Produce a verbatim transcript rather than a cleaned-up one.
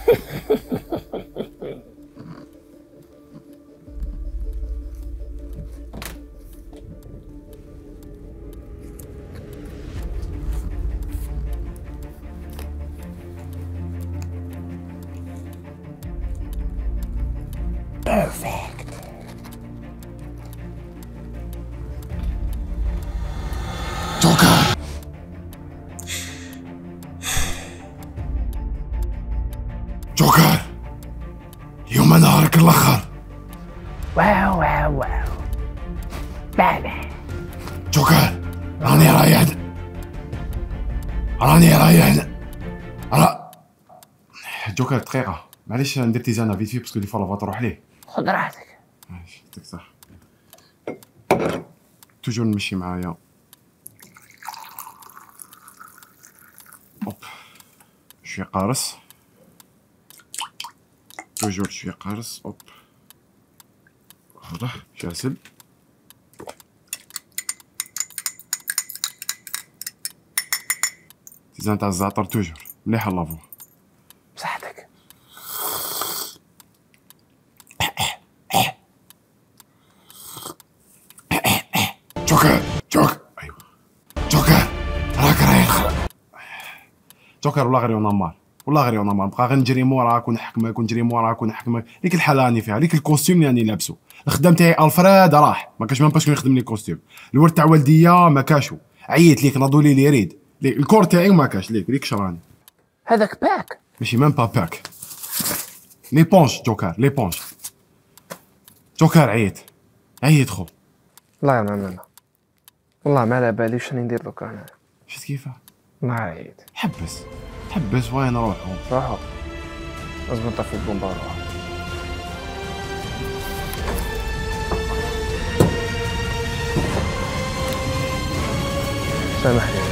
Perfect. جوكر. جوكر اليوم نهارك الاخر. واو واو واو. بابا. جوكر راني رايح راني رايح را جوكر دقيقة معليش ندير تيزانا فيت في باسكو دي فوا لافا تروح ليه. خذ راحتك. ماشي يعطيك الصح. توجور نمشي معايا. اوب شوية قارص. توجور شوية قارص. اوب هذا جاسل. تيزان تاع الزعتر توجور مليحة لافو. بصحتك. جوكر جوكر ايوا جوكر راك رايح. جوكر والله غير يونمار والله غير يونمار نبقى غير نجري موراك ونحكمك ونجري موراك ونحكمك. ليك الحاله راني فيها ليك الكوستيم اللي راني لابسو. الخدام تاعي الفراد راح ما كاش ميم باش يخدم لي كوستيم. الورد تاع والديا ما كاشو عييت ليك ناضوا لي لي ريد ليك الكور تاعي ما كاش ليك ليك شراني. هذاك باك. ماشي ميم با باك لي بونش جوكر لي بونش. جوكر عييت عييت خو. لا يا ماما والله ما على باليش شنو ندير دوكا انا. شفت كيفاه؟ ما عييت. حبس حبس وين نروحو؟ روحو لازم نطفي البومبا روحو. سامحني.